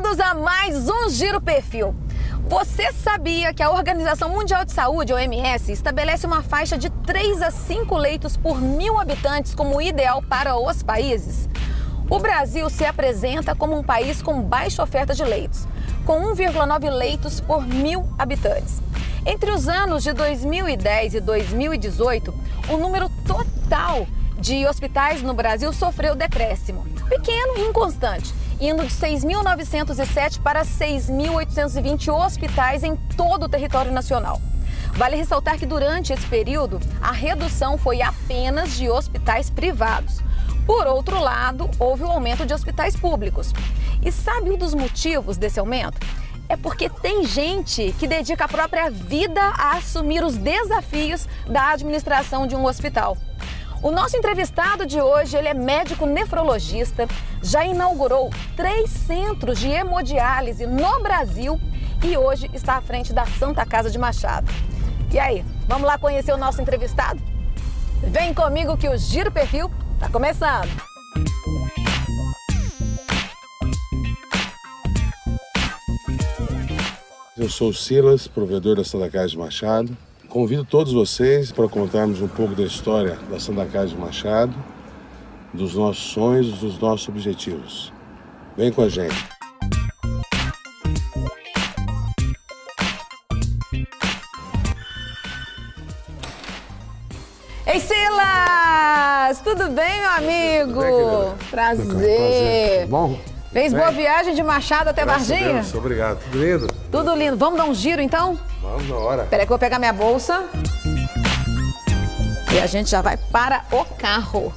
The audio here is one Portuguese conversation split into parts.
Bem-vindos a mais um Giro Perfil. Você sabia que a Organização Mundial de Saúde, OMS, estabelece uma faixa de 3 a 5 leitos por 1000 habitantes como ideal para os países? O Brasil se apresenta como um país com baixa oferta de leitos, com 1,9 leitos por 1000 habitantes. Entre os anos de 2010 e 2018, o número total de hospitais no Brasil sofreu decréscimo, pequeno e inconstante, indo de 6.907 para 6.820 hospitais em todo o território nacional. Vale ressaltar que durante esse período, a redução foi apenas de hospitais privados. Por outro lado, houve um aumento de hospitais públicos. E sabe um dos motivos desse aumento? É porque tem gente que dedica a própria vida a assumir os desafios da administração de um hospital. O nosso entrevistado de hoje, ele é médico nefrologista, já inaugurou 3 centros de hemodiálise no Brasil e hoje está à frente da Santa Casa de Machado. E aí, vamos lá conhecer o nosso entrevistado? Vem comigo que o Giro Perfil está começando! Eu sou o Silas, provedor da Santa Casa de Machado. Convido todos vocês para contarmos um pouco da história da Santa Casa de Machado, dos nossos sonhos, dos nossos objetivos. Vem com a gente. Ei, Silas! Tudo bem, meu amigo? Tudo bem, Prazer! Tudo bom? Fez boa viagem de Machado até Varginha? Deus, obrigado. Tudo lindo? Tudo lindo. Vamos dar um giro, então? Vamos na hora. Espera que eu vou pegar minha bolsa. E a gente já vai para o carro.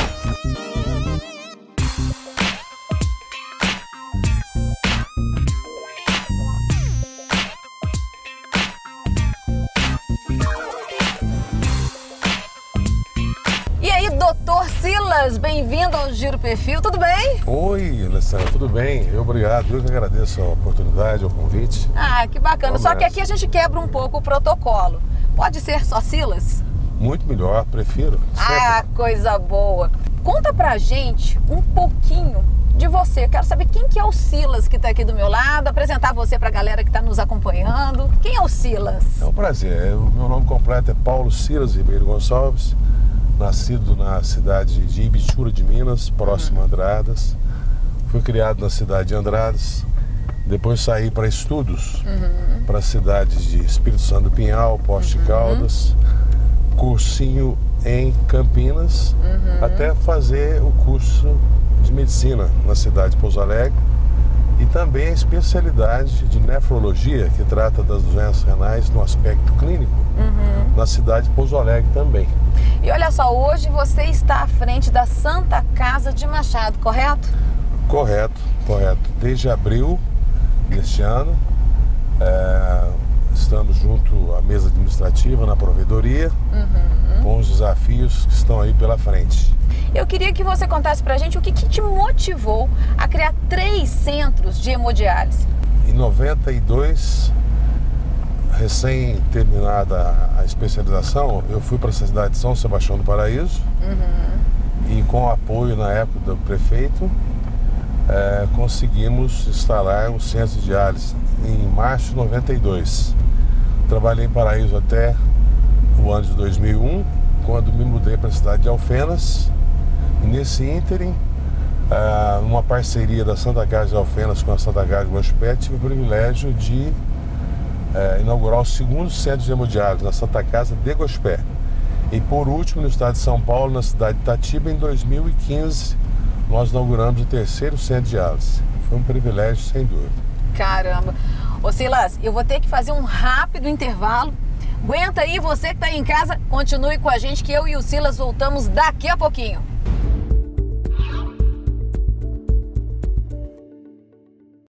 E aí, doutor Silas, bem-vindo ao Giro Perfil, tudo bem? Oi, Alessandra, tudo bem? Obrigado, eu que agradeço a oportunidade, o convite. Ah, que bacana. Só que aqui a gente quebra um pouco o protocolo. Pode ser só Silas? Muito melhor, prefiro. Ah, coisa boa. Conta pra gente um pouquinho de você. Eu quero saber quem que é o Silas que tá aqui do meu lado, apresentar você pra galera que tá nos acompanhando. Quem é o Silas? É um prazer. O meu nome completo é Paulo Silas Ribeiro Gonçalves, nascido na cidade de Ibitura de Minas, próximo a Andradas. Fui criado na cidade de Andradas. Depois saí para estudos para as cidades de Espírito Santo do Pinhal, Poços de Caldas, cursinho em Campinas, até fazer o curso de medicina na cidade de Pouso Alegre e também a especialidade de nefrologia, que trata das doenças renais no aspecto clínico, na cidade de Pouso Alegre também. E olha só, hoje você está à frente da Santa Casa de Machado, correto? Correto, correto. Desde abril deste ano, estamos junto à mesa administrativa na provedoria, com os desafios que estão aí pela frente. Eu queria que você contasse pra gente o que te motivou a criar 3 centros de hemodiálise. Em 92, recém terminada a especialização, eu fui para a cidade de São Sebastião do Paraíso e com o apoio na época do prefeito, conseguimos instalar um centro de diálise em março de 92. Trabalhei em Paraíso até o ano de 2001, quando me mudei para a cidade de Alfenas. E nesse ínterim, uma parceria da Santa Casa de Alfenas com a Santa Casa de Guaxupé, tive o privilégio de inaugurar o 2º centro de hemodiálise na Santa Casa de Guaxupé. E por último, no estado de São Paulo, na cidade de Itatiba, em 2015, nós inauguramos o 3º centro de diálise. Foi um privilégio, sem dúvida. Caramba! Ô Silas, eu vou ter que fazer um rápido intervalo. Aguenta aí, você que está aí em casa, continue com a gente que eu e o Silas voltamos daqui a pouquinho.